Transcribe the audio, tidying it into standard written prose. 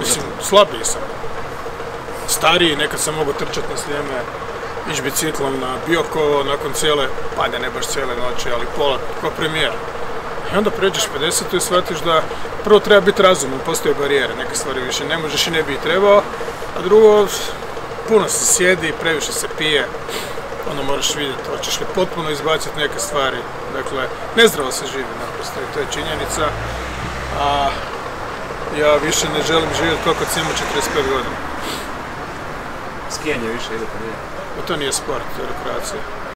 Mislim, slabiji sam. Stariji, nekad sam mogao trčati na Sljeme, ići biciklom na Biokovo nakon cijele, pa ne baš cijele noći, ali pola, kao premijer. I onda pređeš 50 i shvatiš da prvo treba biti razuman, postoje barijere, neke stvari više ne možeš i ne bi ih trebao, a drugo, puno se sjedi, previše se pije, onda moraš vidjeti, hoćeš li potpuno izbaciti neke stvari. Dakle, nezdravo se živi naprosto i to je činjenica, a ja više ne želim živjeti kao kad sam imao 45 godina. Skijanje više ide pa nije. To nije sport, to je rekreacija.